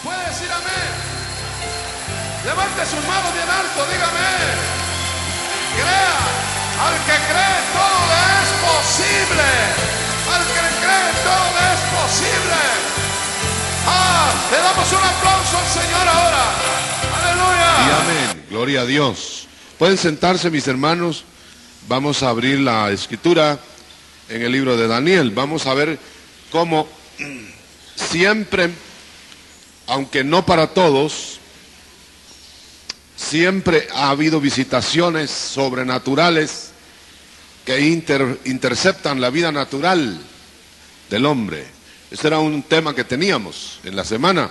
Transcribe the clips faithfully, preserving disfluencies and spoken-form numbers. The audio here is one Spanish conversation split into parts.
Puede decir amén. Levante sus manos bien alto, dígame. Crea. Al que cree todo le es posible. Al que cree todo le es posible. Ah, le damos un aplauso al Señor ahora. Aleluya. Y amén. Gloria a Dios. Pueden sentarse, mis hermanos. Vamos a abrir la escritura en el libro de Daniel. Vamos a ver cómo siempre, aunque no para todos, siempre ha habido visitaciones sobrenaturales que inter, interceptan la vida natural del hombre. Este era un tema que teníamos en la semana.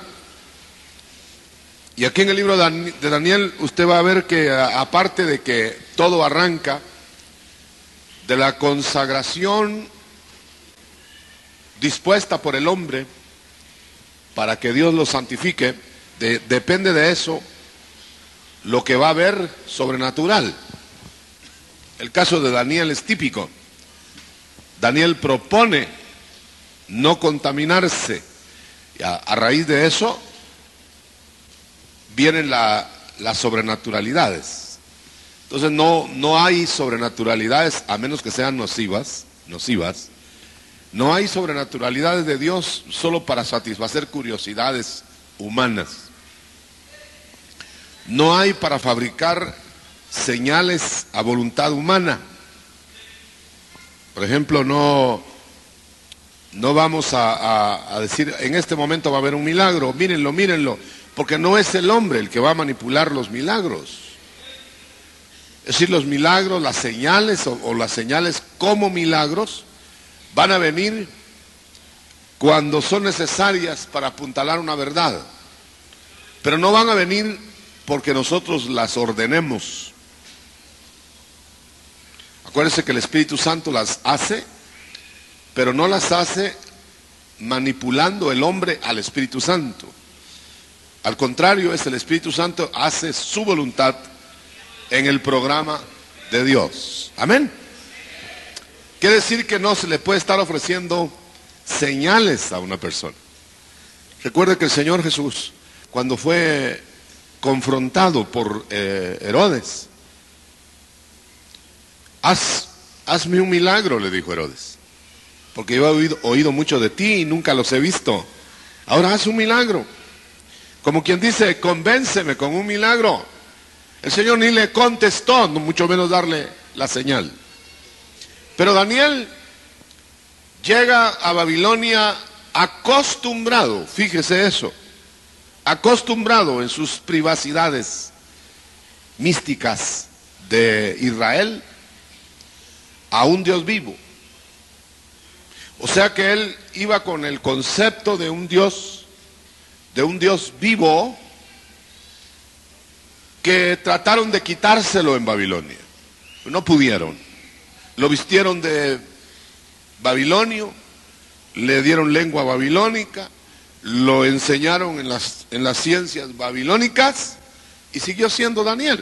Y aquí en el libro de Daniel usted va a ver que aparte de que todo arranca de la consagración dispuesta por el hombre para que Dios lo santifique, de, depende de eso lo que va a haber sobrenatural. El caso de Daniel es típico. Daniel propone no contaminarse. Y a, a raíz de eso vienen la, las sobrenaturalidades. Entonces no, no hay sobrenaturalidades a menos que sean nocivas, nocivas. No hay sobrenaturalidades de Dios solo para satisfacer curiosidades humanas. No hay para fabricar señales a voluntad humana. Por ejemplo, no, no vamos a, a, a decir en este momento va a haber un milagro, mírenlo, mírenlo, porque no es el hombre el que va a manipular los milagros. Es decir, los milagros, las señales o, o las señales como milagros van a venir cuando son necesarias para apuntalar una verdad, pero no van a venir porque nosotros las ordenemos. Acuérdense que el Espíritu Santo las hace, pero no las hace manipulando el hombre al Espíritu Santo. Al contrario, es el Espíritu Santo hace su voluntad en el programa de Dios. Amén. Quiere decir que no se le puede estar ofreciendo señales a una persona. Recuerde que el Señor Jesús, cuando fue confrontado por eh, Herodes, Haz, hazme un milagro, le dijo Herodes, porque yo he oído, oído mucho de ti y nunca los he visto. Ahora haz un milagro. Como quien dice, convénceme con un milagro. El Señor ni le contestó, no mucho menos darle la señal. Pero Daniel llega a Babilonia acostumbrado, fíjese eso, acostumbrado en sus privacidades místicas de Israel a un Dios vivo. O sea que él iba con el concepto de un Dios, de un Dios vivo, que trataron de quitárselo en Babilonia. No pudieron. Lo vistieron de babilonio, le dieron lengua babilónica, lo enseñaron en las, en las ciencias babilónicas y siguió siendo Daniel.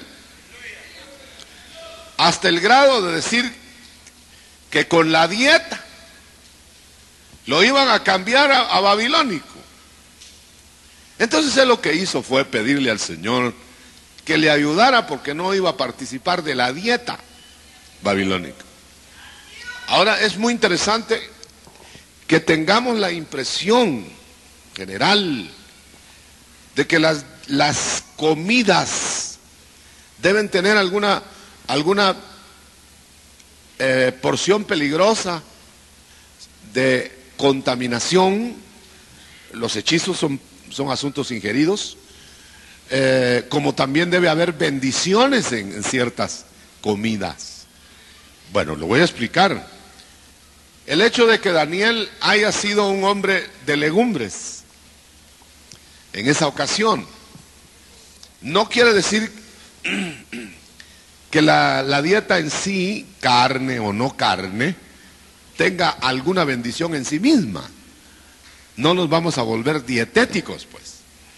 Hasta el grado de decir que con la dieta lo iban a cambiar a, a babilónico. Entonces él lo que hizo fue pedirle al Señor que le ayudara porque no iba a participar de la dieta babilónica. Ahora es muy interesante que tengamos la impresión general de que las, las comidas deben tener alguna, alguna eh, porción peligrosa de contaminación. Los hechizos son, son asuntos ingeridos, eh, como también debe haber bendiciones en, en ciertas comidas. Bueno, lo voy a explicar. El hecho de que Daniel haya sido un hombre de legumbres en esa ocasión no quiere decir que la, la dieta en sí, carne o no carne, tenga alguna bendición en sí misma. No nos vamos a volver dietéticos, pues,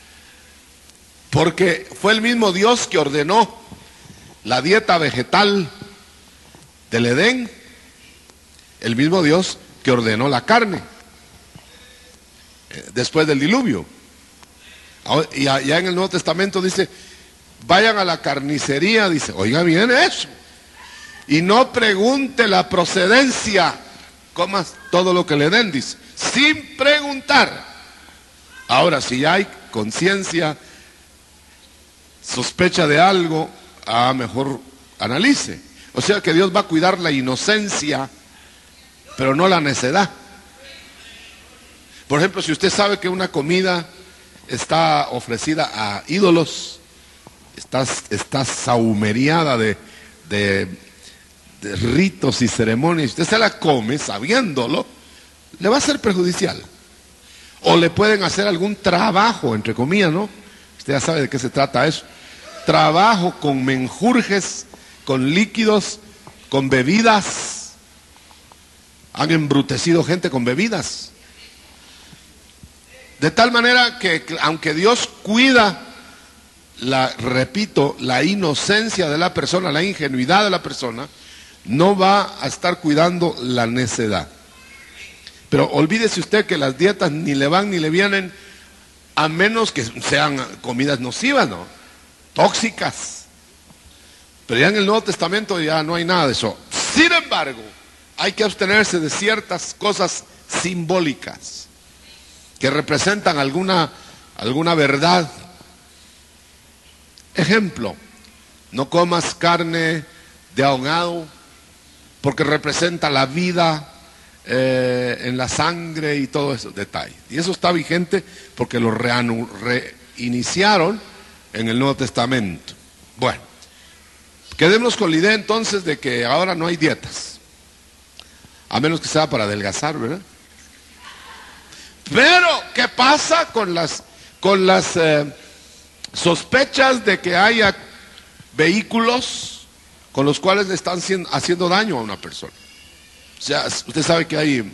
porque fue el mismo Dios que ordenó la dieta vegetal del Edén, el mismo Dios que ordenó la carne después del diluvio. Y ya en el Nuevo Testamento dice, vayan a la carnicería, dice, oiga bien eso. Y no pregunte la procedencia, comas todo lo que le den, dice, sin preguntar. Ahora, si ya hay conciencia, sospecha de algo, ah, mejor analice. O sea que Dios va a cuidar la inocencia, pero no la necedad. Por ejemplo, si usted sabe que una comida está ofrecida a ídolos, está, está sahumereada de, de, de ritos y ceremonias, usted se la come sabiéndolo, le va a ser perjudicial. O le pueden hacer algún trabajo, entre comillas, ¿no? Usted ya sabe de qué se trata eso. Trabajo con menjurjes, con líquidos, con bebidas. Han embrutecido gente con bebidas. De tal manera que, aunque Dios cuida, la, repito, la inocencia de la persona, la ingenuidad de la persona, no va a estar cuidando la necedad. Pero olvídese usted que las dietas ni le van ni le vienen, a menos que sean comidas nocivas, ¿no? Tóxicas. Pero ya en el Nuevo Testamento ya no hay nada de eso. Sin embargo, hay que abstenerse de ciertas cosas simbólicas que representan alguna, alguna verdad. Ejemplo, no comas carne de ahogado porque representa la vida eh, en la sangre y todo eso, detalle. Y eso está vigente porque lo reanu, reiniciaron en el Nuevo Testamento. Bueno, quedémonos con la idea entonces de que ahora no hay dietas, a menos que sea para adelgazar, ¿verdad? Pero, ¿qué pasa con las, con las eh, sospechas de que haya vehículos con los cuales le están haciendo daño a una persona? O sea, usted sabe que hay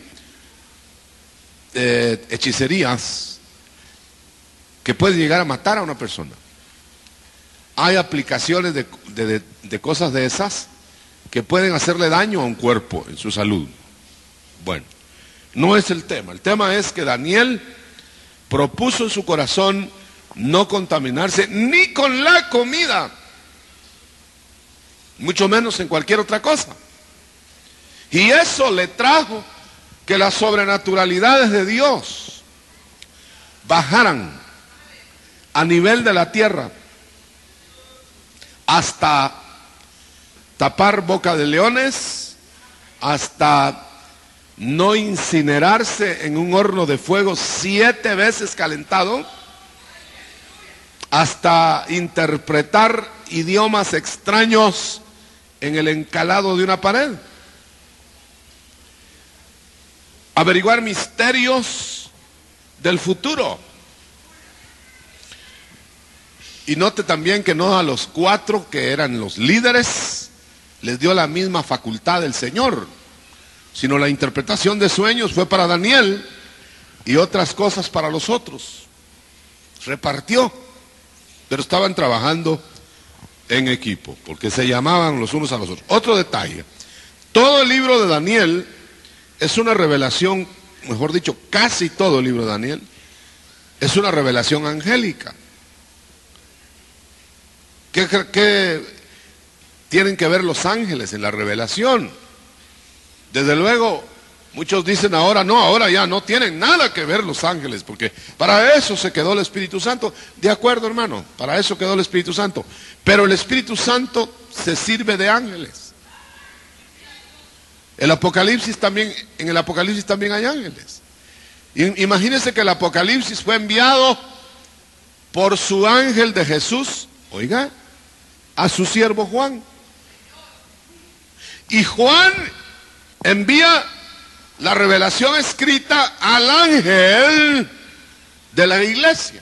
eh, hechicerías que pueden llegar a matar a una persona. Hay aplicaciones de, de, de, de cosas de esas que pueden hacerle daño a un cuerpo en su salud. Bueno, no es el tema. El tema es que Daniel propuso en su corazón no contaminarse ni con la comida, mucho menos en cualquier otra cosa. Y eso le trajo que las sobrenaturalidades de Dios bajaran a nivel de la tierra, hasta tapar boca de leones, hasta no incinerarse en un horno de fuego siete veces calentado, hasta interpretar idiomas extraños en el encalado de una pared, averiguar misterios del futuro. Y note también que no a los cuatro que eran los líderes les dio la misma facultad del Señor, sino la interpretación de sueños fue para Daniel y otras cosas para los otros. Repartió, pero estaban trabajando en equipo, porque se llamaban los unos a los otros. Otro detalle, todo el libro de Daniel es una revelación, mejor dicho, casi todo el libro de Daniel es una revelación angélica. ¿Qué, qué tienen que ver los ángeles en la revelación? Desde luego, muchos dicen ahora, no, ahora ya no tienen nada que ver los ángeles, porque para eso se quedó el Espíritu Santo. De acuerdo, hermano, para eso quedó el Espíritu Santo. Pero el Espíritu Santo se sirve de ángeles. El Apocalipsis también, en el Apocalipsis también hay ángeles. Imagínense que el Apocalipsis fue enviado por su ángel de Jesús, oiga, a su siervo Juan. Y Juan envía la revelación escrita al ángel de la iglesia.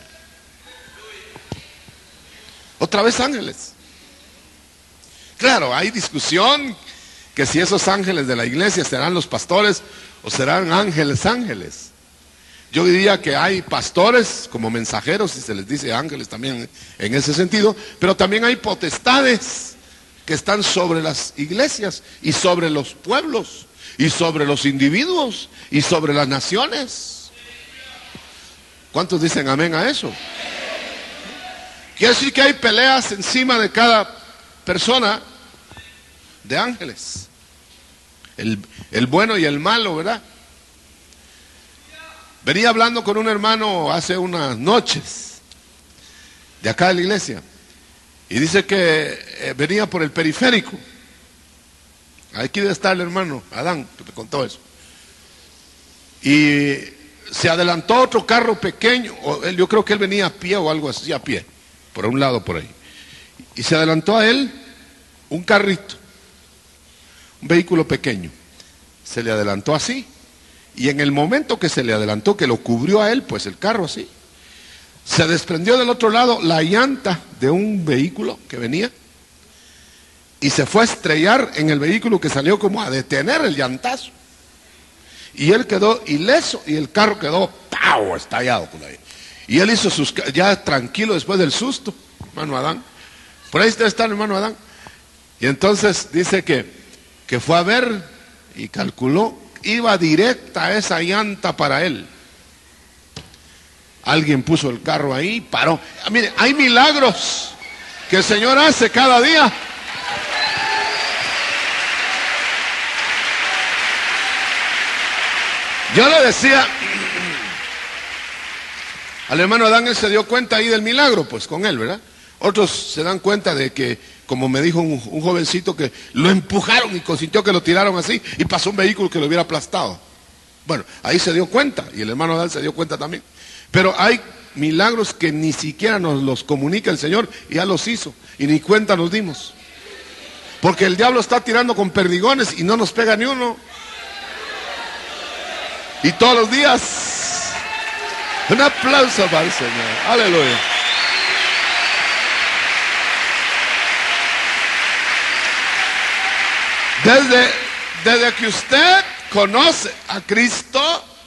Otra vez ángeles. Claro, hay discusión que si esos ángeles de la iglesia serán los pastores o serán ángeles ángeles. Yo diría que hay pastores como mensajeros, y se les dice ángeles también en ese sentido, pero también hay potestades que están sobre las iglesias y sobre los pueblos y sobre los individuos y sobre las naciones. ¿Cuántos dicen amén a eso? Quiere decir que hay peleas encima de cada persona de ángeles. El, el bueno y el malo, ¿verdad? Venía hablando con un hermano hace unas noches de acá de la iglesia y dice que eh, venía por el periférico. Aquí debe estar el hermano Adán, que te contó eso. Y se adelantó otro carro pequeño, o él, yo creo que él venía a pie o algo así, a pie, por un lado por ahí. Y se adelantó a él un carrito, un vehículo pequeño. Se le adelantó así. Y en el momento que se le adelantó, que lo cubrió a él, pues el carro así, se desprendió del otro lado la llanta de un vehículo que venía y se fue a estrellar en el vehículo, que salió como a detener el llantazo. Y él quedó ileso y el carro quedó ¡pau! Estallado por ahí. Y él hizo sus, ya tranquilo después del susto, hermano Adán. Por ahí está el hermano Adán. Y entonces dice que, que fue a ver y calculó, iba directa a esa llanta para él. Alguien puso el carro ahí, paró. Mire, hay milagros que el Señor hace cada día. Yo le decía al hermano Adán, él se dio cuenta ahí del milagro, pues con él, ¿verdad? Otros se dan cuenta de que, como me dijo un, un jovencito, que lo empujaron y consintió que lo tiraron así y pasó un vehículo que lo hubiera aplastado. Bueno, ahí se dio cuenta y el hermano Adán se dio cuenta también. Pero hay milagros que ni siquiera nos los comunica el Señor y ya los hizo y ni cuenta nos dimos. Porque el diablo está tirando con perdigones y no nos pega ni uno. Y todos los días, un aplauso para el Señor. Aleluya. Desde, desde que usted conoce a Cristo,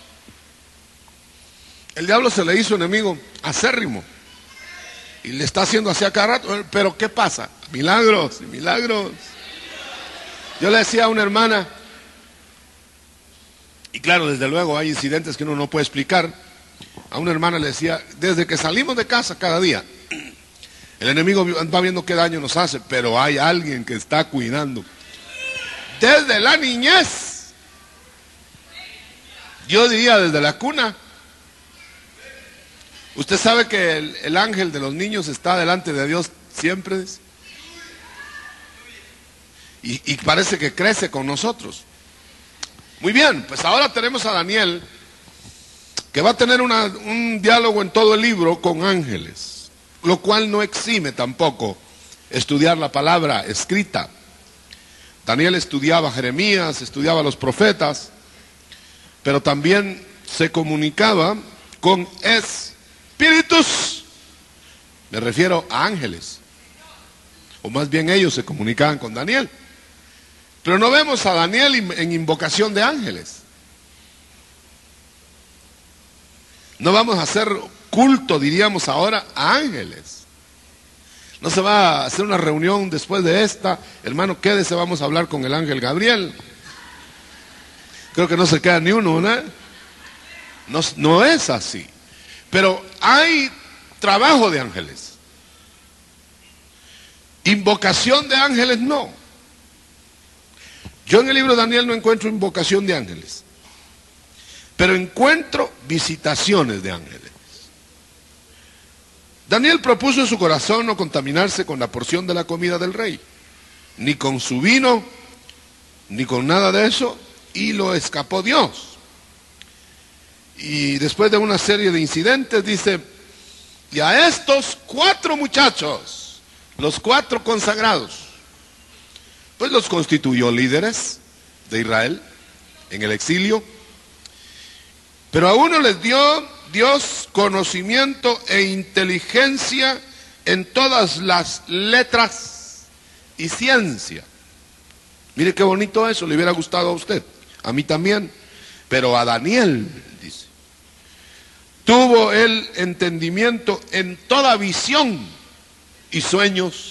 el diablo se le hizo enemigo acérrimo. Y le está haciendo así a cada rato. Pero ¿qué pasa? Milagros y milagros. Yo le decía a una hermana, y claro, desde luego hay incidentes que uno no puede explicar. A una hermana le decía, desde que salimos de casa cada día, el enemigo va viendo qué daño nos hace, pero hay alguien que está cuidando. Desde la niñez, yo diría desde la cuna. Usted sabe que el, el ángel de los niños está delante de Dios siempre. Y, y parece que crece con nosotros. Muy bien, pues ahora tenemos a Daniel, que va a tener una, un diálogo en todo el libro con ángeles, lo cual no exime tampoco estudiar la palabra escrita. Daniel estudiaba a Jeremías, estudiaba a los profetas, pero también se comunicaba con espíritus. Me refiero a ángeles, o más bien ellos se comunicaban con Daniel. Pero no vemos a Daniel en invocación de ángeles. No vamos a hacer culto, diríamos ahora, a ángeles. No se va a hacer una reunión después de esta. Hermano, quédese, vamos a hablar con el ángel Gabriel. Creo que no se queda ni uno, ¿no? No, no es así. Pero hay trabajo de ángeles. Invocación de ángeles no. Yo en el libro de Daniel no encuentro invocación de ángeles, pero encuentro visitaciones de ángeles. Daniel propuso en su corazón no contaminarse con la porción de la comida del rey, ni con su vino, ni con nada de eso, y lo escapó Dios. Y después de una serie de incidentes dice, y a estos cuatro muchachos, los cuatro consagrados, pues los constituyó líderes de Israel en el exilio, pero a uno les dio Dios conocimiento e inteligencia en todas las letras y ciencia. Mire qué bonito eso, le hubiera gustado a usted, a mí también, pero a Daniel, dice, tuvo el entendimiento en toda visión y sueños.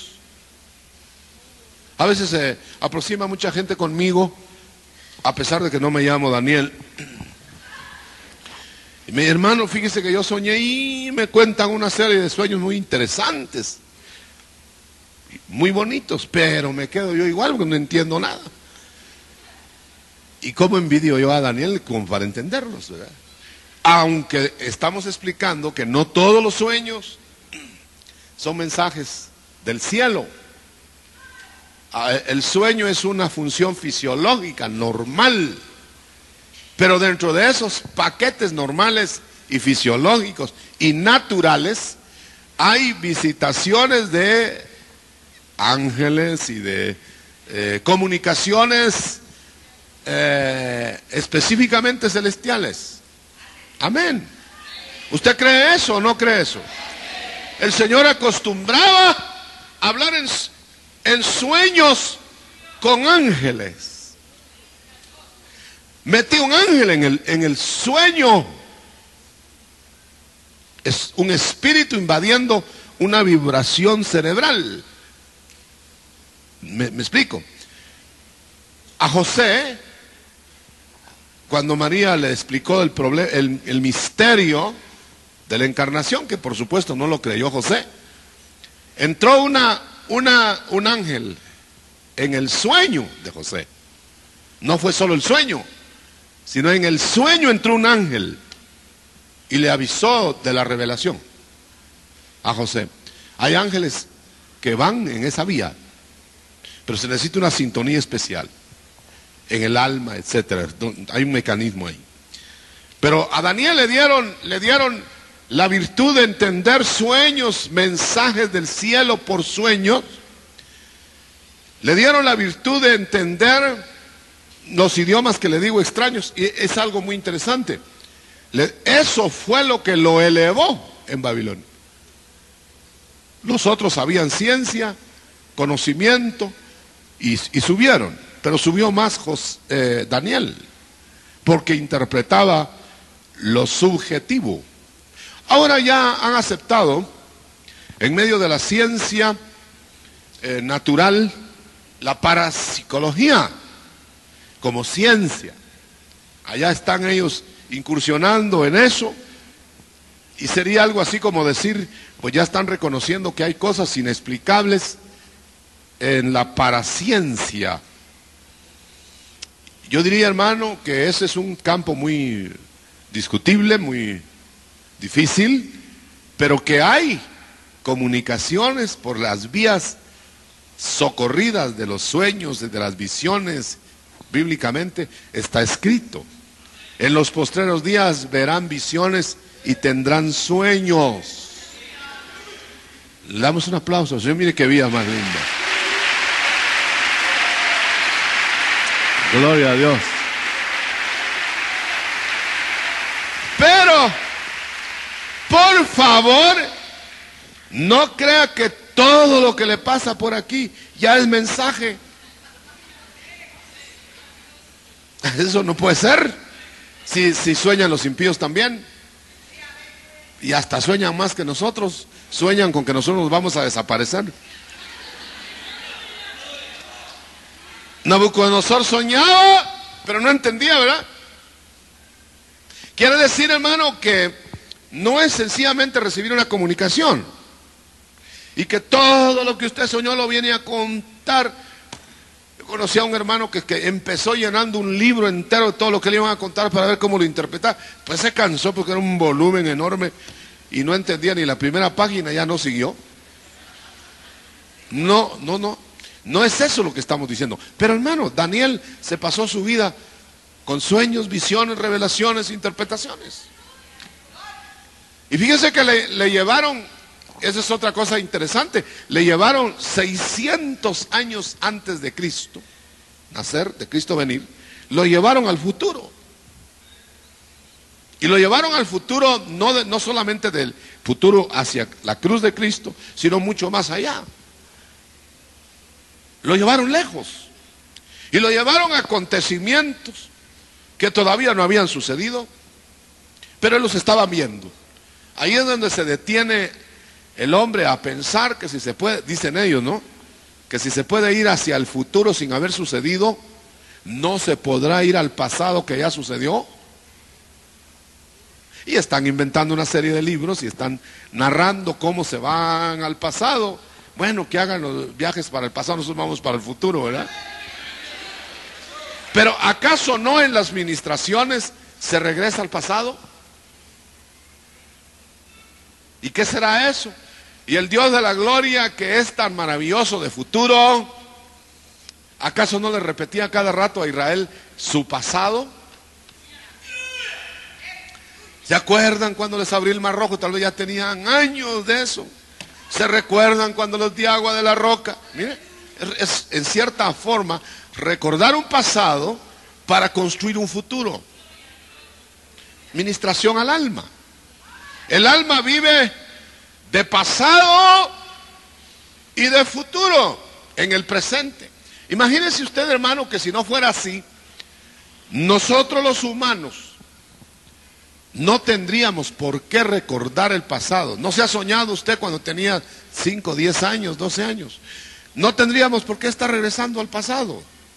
A veces se aproxima mucha gente conmigo, a pesar de que no me llamo Daniel. Y Mi hermano, fíjese que yo soñé y me cuentan una serie de sueños muy interesantes, muy bonitos, pero me quedo yo igual porque no entiendo nada. Y cómo envidio yo a Daniel como para entenderlos, ¿verdad? Aunque estamos explicando que no todos los sueños son mensajes del cielo. El sueño es una función fisiológica normal, pero dentro de esos paquetes normales y fisiológicos y naturales hay visitaciones de ángeles y de eh, comunicaciones eh, específicamente celestiales. Amén. ¿Usted cree eso o no cree eso? El Señor acostumbraba a hablar en, en sueños con ángeles. Metí un ángel en el, en el sueño. Es un espíritu invadiendo una vibración cerebral. ¿Me, me explico? A José, cuando María le explicó el, problem, el, el misterio de la encarnación, que por supuesto no lo creyó José, entró una, una, un ángel en el sueño de José. No fue solo el sueño, sino en el sueño entró un ángel y le avisó de la revelación a José. Hay ángeles que van en esa vía, pero se necesita una sintonía especial en el alma, etcétera. Hay un mecanismo ahí. Pero a Daniel le dieron, le dieron la virtud de entender sueños, mensajes del cielo por sueños. Le dieron la virtud de entender los idiomas que le digo extraños, y es algo muy interesante. Le, eso fue lo que lo elevó en Babilonia. Los otros sabían ciencia, conocimiento, y, y subieron, pero subió más José, eh, Daniel, porque interpretaba lo subjetivo. Ahora ya han aceptado, en medio de la ciencia eh, natural, la parapsicología como ciencia. Allá están ellos incursionando en eso, y sería algo así como decir, pues ya están reconociendo que hay cosas inexplicables en la paraciencia. Yo diría, hermano, que ese es un campo muy discutible, muy difícil, pero que hay comunicaciones por las vías socorridas de los sueños, de las visiones. Bíblicamente está escrito: en los postreros días verán visiones y tendrán sueños. Le damos un aplauso. Señor, mire qué vida más linda. Gloria a Dios. Pero, por favor, no crea que todo lo que le pasa por aquí ya es mensaje. Eso no puede ser. Si, si sueñan los impíos también, y hasta sueñan más que nosotros, sueñan con que nosotros nos vamos a desaparecer. Nabucodonosor soñaba, pero no entendía, ¿verdad? Quiere decir, hermano, que no es sencillamente recibir una comunicación y que todo lo que usted soñó lo viene a contar. Yo conocí a un hermano que, que empezó llenando un libro entero de todo lo que le iban a contar para ver cómo lo interpretaba. Pues se cansó porque era un volumen enorme y no entendía ni la primera página, ya no siguió. No, no, no. No es eso lo que estamos diciendo. Pero hermano, Daniel se pasó su vida con sueños, visiones, revelaciones, interpretaciones. Y fíjese que le, le llevaron, esa es otra cosa interesante, le llevaron seiscientos años antes de Cristo nacer, de Cristo venir, lo llevaron al futuro. Y lo llevaron al futuro, no, de, no solamente del futuro hacia la cruz de Cristo, sino mucho más allá. Lo llevaron lejos. Y lo llevaron a acontecimientos que todavía no habían sucedido, pero él los estaba viendo. Ahí es donde se detiene el hombre a pensar que si se puede, dicen ellos, ¿no? Que si se puede ir hacia el futuro sin haber sucedido, no se podrá ir al pasado que ya sucedió. Y están inventando una serie de libros y están narrando cómo se van al pasado. Bueno, que hagan los viajes para el pasado, nosotros vamos para el futuro, ¿verdad? Pero ¿acaso no en las ministraciones se regresa al pasado? ¿Y qué será eso? Y el Dios de la gloria, que es tan maravilloso de futuro, ¿acaso no le repetía cada rato a Israel su pasado? ¿Se acuerdan cuando les abrí el mar rojo? Tal vez ya tenían años de eso. ¿Se recuerdan cuando les di agua de la roca? Mire, es en cierta forma recordar un pasado para construir un futuro. Ministración al alma. El alma vive de pasado y de futuro en el presente. Imagínese usted, hermano, que si no fuera así, nosotros los humanos no tendríamos por qué recordar el pasado. ¿No se ha soñado usted cuando tenía cinco, diez años, doce años? No tendríamos por qué estar regresando al pasado.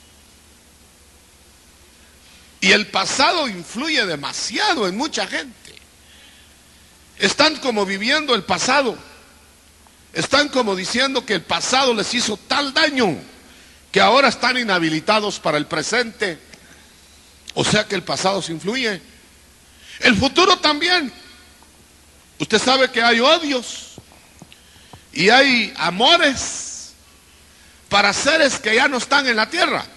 Y el pasado influye demasiado en mucha gente. Están como viviendo el pasado. Están como diciendo que el pasado les hizo tal daño que ahora están inhabilitados para el presente. O sea que el pasado se influye. El futuro también. Usted sabe que hay odios y hay amores para seres que ya no están en la tierra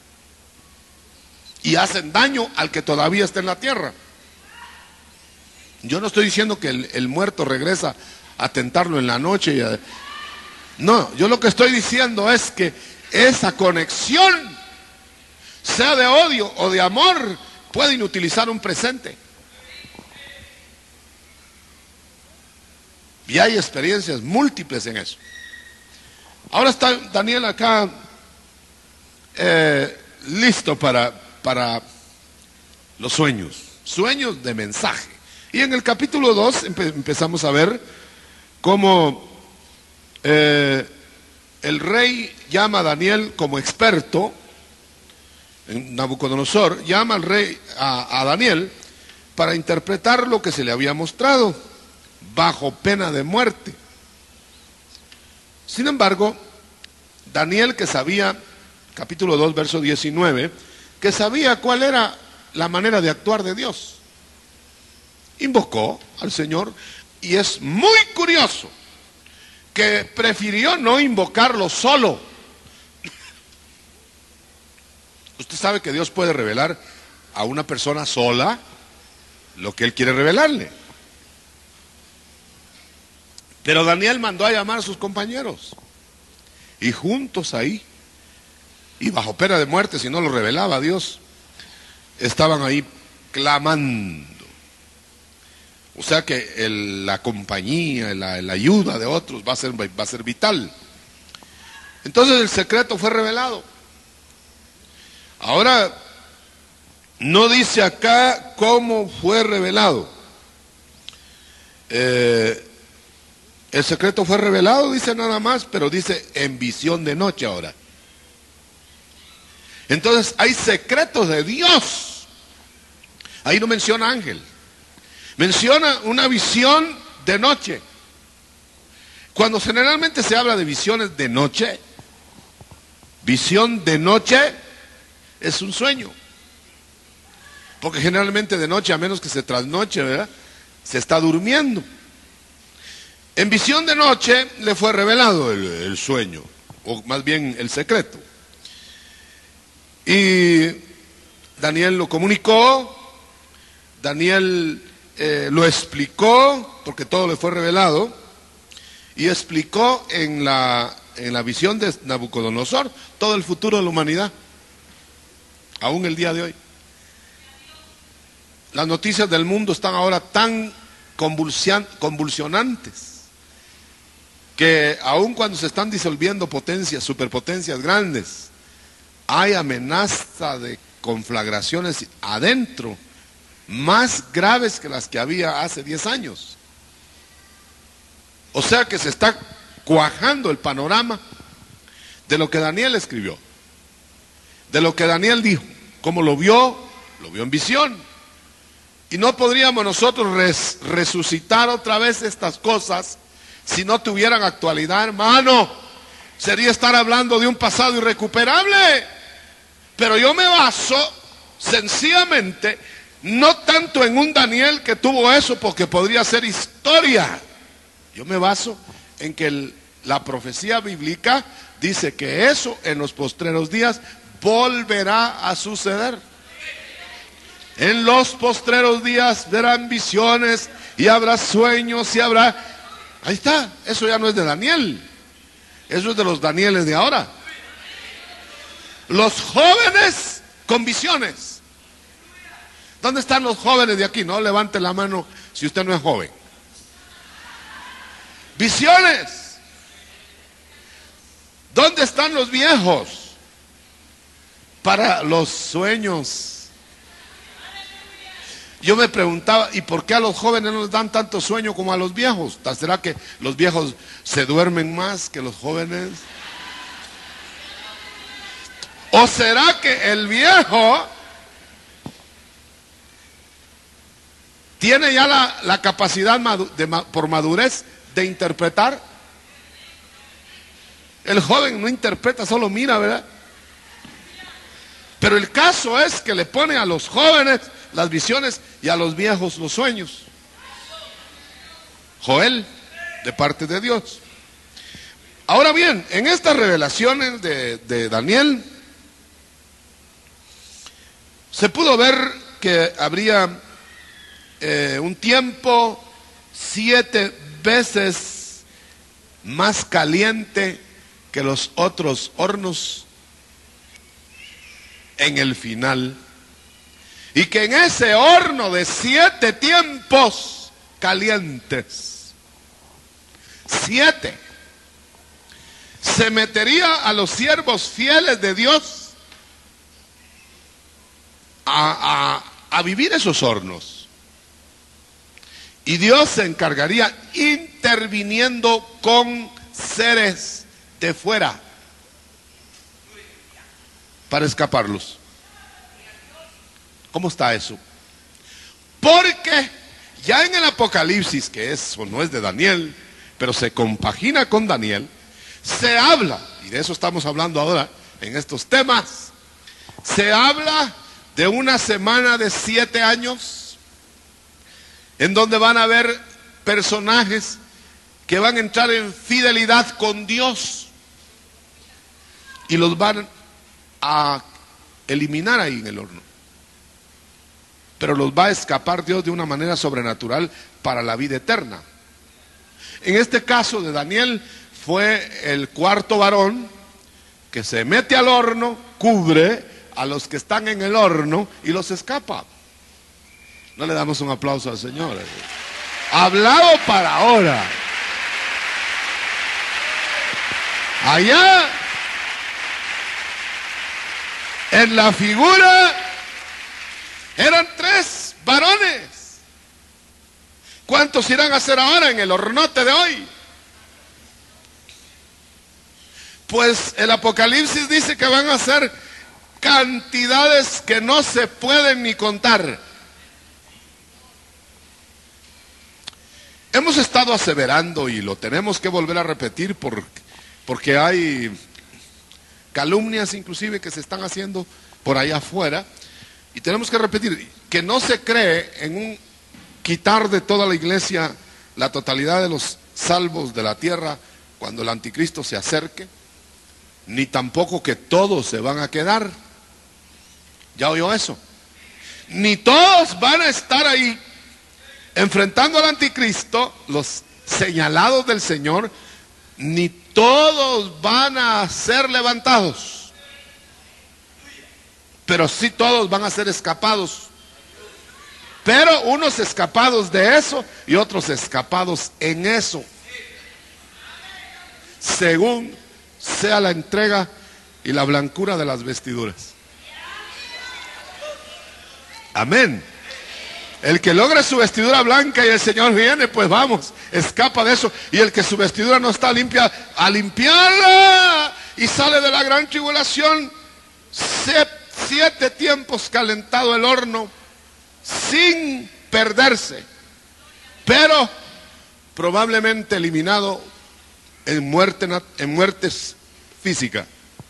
y hacen daño al que todavía está en la tierra. Yo no estoy diciendo que el, el muerto regresa a tentarlo en la noche y a... No, yo lo que estoy diciendo es que esa conexión, sea de odio o de amor, puede inutilizar un presente. Y hay experiencias múltiples en eso. Ahora está Daniel acá eh, listo para, para los sueños, sueños de mensaje. Y en el capítulo dos empe empezamos a ver cómo eh, el rey llama a Daniel como experto. Nabucodonosor llama al rey a, a Daniel para interpretar lo que se le había mostrado, bajo pena de muerte. Sin embargo, Daniel, que sabía, capítulo dos, verso diecinueve, que sabía cuál era la manera de actuar de Dios, invocó al Señor. Y es muy curioso que prefirió no invocarlo solo. Usted sabe que Dios puede revelar a una persona sola lo que Él quiere revelarle. Pero Daniel mandó a llamar a sus compañeros. Y juntos ahí, y bajo pena de muerte si no lo revelaba a Dios, estaban ahí clamando. O sea que el, la compañía, la, la ayuda de otros va a ser, va a ser vital. Entonces el secreto fue revelado. Ahora, no dice acá cómo fue revelado. Eh, el secreto fue revelado, dice nada más, pero dice en visión de noche ahora. Entonces hay secretos de Dios. Ahí no menciona ángel. Menciona una visión de noche. Cuando generalmente se habla de visiones de noche, visión de noche es un sueño. Porque generalmente de noche, a menos que se trasnoche, ¿verdad?, se está durmiendo. En visión de noche le fue revelado el, el sueño, o más bien el secreto. Y Daniel lo comunicó, Daniel eh, lo explicó, porque todo le fue revelado, y explicó en la, en la visión de Nabucodonosor todo el futuro de la humanidad, aún el día de hoy. Las noticias del mundo están ahora tan convulsionantes que aun cuando se están disolviendo potencias, superpotencias grandes, hay amenaza de conflagraciones adentro más graves que las que había hace diez años. O sea que se está cuajando el panorama de lo que Daniel escribió, de lo que Daniel dijo, como lo vio, lo vio en visión. Y no podríamos nosotros res, resucitar otra vez estas cosas si no tuvieran actualidad, hermano. Sería estar hablando de un pasado irrecuperable. Pero yo me baso sencillamente, no tanto en un Daniel que tuvo eso, porque podría ser historia. Yo me baso en que el, la profecía bíblica dice que eso en los postreros días volverá a suceder. En los postreros días verán visiones y habrá sueños y habrá... Ahí está, eso ya no es de Daniel. Eso es de los Danieles de ahora. Los jóvenes con visiones. ¿Dónde están los jóvenes de aquí? No levante la mano si usted no es joven. Visiones. ¿Dónde están los viejos para los sueños? Yo me preguntaba, ¿y por qué a los jóvenes no les dan tanto sueño como a los viejos? ¿Será que los viejos se duermen más que los jóvenes? ¿O será que el viejo tiene ya la, la capacidad madu de, por madurez de interpretar? El joven no interpreta, solo mira, ¿verdad? Pero el caso es que le pone a los jóvenes las visiones y a los viejos los sueños. Joel, de parte de Dios. Ahora bien, en estas revelaciones de, de Daniel, se pudo ver que habría eh, un tiempo siete veces más caliente que los otros hornos en el final. Y que en ese horno de siete tiempos calientes, siete, se metería a los siervos fieles de Dios a, a, a vivir esos hornos. Y Dios se encargaría interviniendo con seres de fuera para escaparlos. ¿Cómo está eso? Porque ya en el Apocalipsis, que eso no es de Daniel, pero se compagina con Daniel, se habla, y de eso estamos hablando ahora en estos temas, se habla de una semana de siete años, en donde van a haber personajes que van a entrar en fidelidad con Dios y los van a eliminar ahí en el horno. Pero los va a escapar Dios de una manera sobrenatural para la vida eterna. En este caso de Daniel fue el cuarto varón que se mete al horno, cubre a los que están en el horno y los escapa. No le damos un aplauso al Señor. Hablado para ahora. Allá en la figura eran tres varones. ¿Cuántos irán a ser ahora en el hornote de hoy? Pues el Apocalipsis dice que van a ser cantidades que no se pueden ni contar. Hemos estado aseverando, y lo tenemos que volver a repetir por, porque hay calumnias inclusive que se están haciendo por allá afuera. Y tenemos que repetir que no se cree en un quitar de toda la iglesia la totalidad de los salvos de la tierra cuando el anticristo se acerque, ni tampoco que todos se van a quedar. ¿Ya oyó eso? Ni todos van a estar ahí enfrentando al anticristo, los señalados del Señor, ni todos van a ser levantados. Pero sí todos van a ser escapados. Pero unos escapados de eso y otros escapados en eso. Según sea la entrega y la blancura de las vestiduras. Amén. El que logre su vestidura blanca y el Señor viene, pues vamos, escapa de eso. Y el que su vestidura no está limpia, a limpiarla. Y sale de la gran tribulación. Se Siete tiempos calentado el horno, sin perderse, pero probablemente eliminado en muerte, en muertes físicas.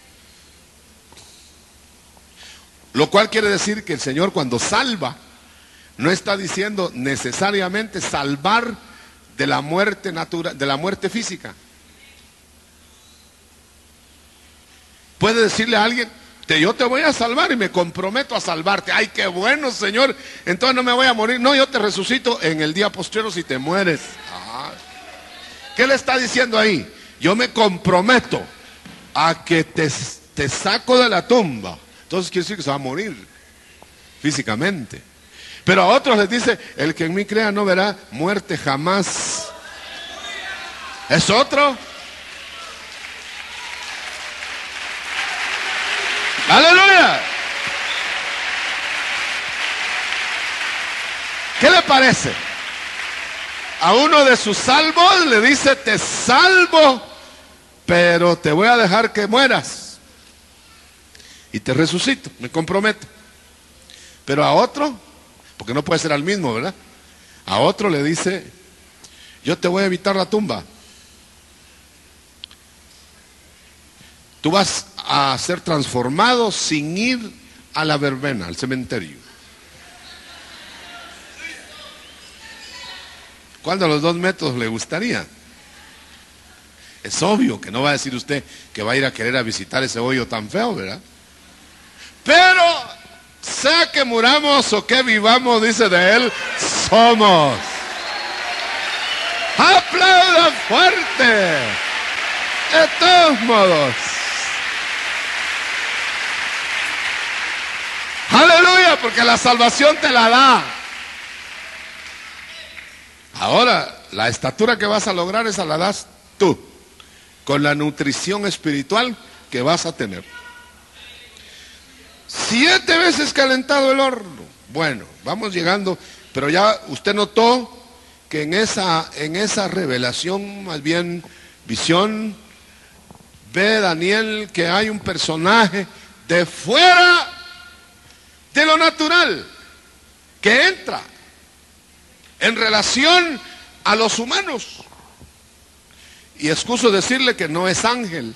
Lo cual quiere decir que el Señor, cuando salva, no está diciendo necesariamente salvar de la muerte natural, de la muerte física. Puede decirle a alguien: te, yo te voy a salvar y me comprometo a salvarte. Ay, qué bueno, Señor, entonces no me voy a morir. No, yo te resucito en el día postrero si te mueres. Ah. ¿Qué le está diciendo ahí? Yo me comprometo a que te, te saco de la tumba. Entonces quiere decir que se va a morir físicamente. Pero a otros les dice: el que en mí crea no verá muerte jamás. ¿Es otro? ¡Aleluya! ¿Qué le parece? A uno de sus salvos le dice: te salvo, pero te voy a dejar que mueras y te resucito, me comprometo. Pero a otro, porque no puede ser al mismo, ¿verdad? A otro le dice: yo te voy a evitar la tumba. Tú vas a ser transformado sin ir a la verbena, al cementerio. ¿Cuál de los dos métodos le gustaría? Es obvio que no va a decir usted que va a ir a querer a visitar ese hoyo tan feo, ¿verdad? Pero sea que muramos o que vivamos, dice de él, somos. ¡Aplauda fuerte! De todos modos. ¡Aleluya! Porque la salvación te la da. Ahora, la estatura que vas a lograr, esa la das tú, con la nutrición espiritual que vas a tener. Siete veces calentado el horno. Bueno, vamos llegando, pero ya usted notó que en esa, en esa revelación, más bien visión, ve Daniel que hay un personaje de fuera de lo natural que entra en relación a los humanos. Y excuso decirle que no es ángel,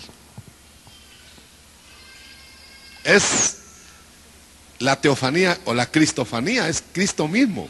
es la teofanía o la cristofanía, es Cristo mismo,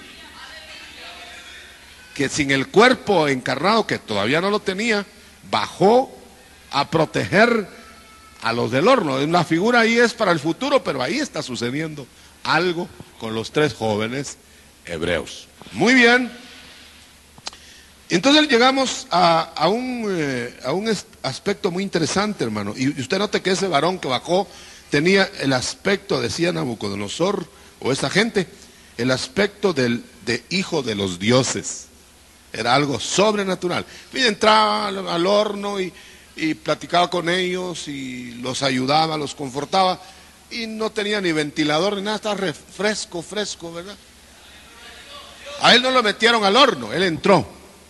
que sin el cuerpo encarnado, que todavía no lo tenía, bajó a proteger a los del horno. La figura ahí es para el futuro, pero ahí está sucediendo algo con los tres jóvenes hebreos. Muy bien. Entonces llegamos a, a, un, eh, a un aspecto muy interesante, hermano. Y usted note que ese varón que bajó tenía el aspecto, decía Nabucodonosor, o esa gente, el aspecto del, de hijo de los dioses. Era algo sobrenatural. Y entraba al, al horno y, y platicaba con ellos y los ayudaba, los confortaba. Y no tenía ni ventilador ni nada, estaba fresco, fresco, ¿verdad? A él no lo metieron al horno, él entró.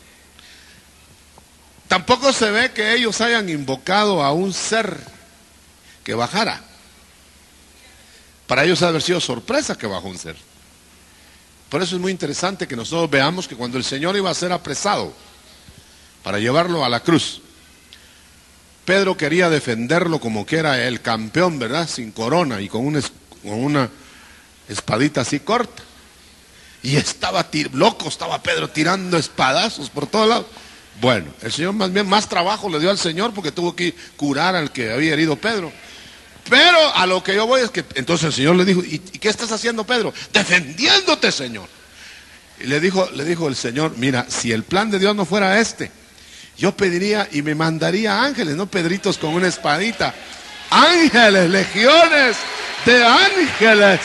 Tampoco se ve que ellos hayan invocado a un ser que bajara. Para ellos ha de haber sido sorpresa que bajó un ser. Por eso es muy interesante que nosotros veamos que cuando el Señor iba a ser apresado para llevarlo a la cruz, Pedro quería defenderlo como que era el campeón, ¿verdad? Sin corona y con una, con una espadita así corta. Y estaba loco, estaba Pedro tirando espadazos por todos lados. Bueno, el Señor más bien más trabajo le dio al Señor porque tuvo que curar al que había herido Pedro. Pero a lo que yo voy es que entonces el Señor le dijo: ¿y, ¿y qué estás haciendo, Pedro? Defendiéndote, Señor. Y le dijo, le dijo el Señor: mira, si el plan de Dios no fuera este, yo pediría y me mandaría ángeles, no pedritos con una espadita. Ángeles, legiones de ángeles.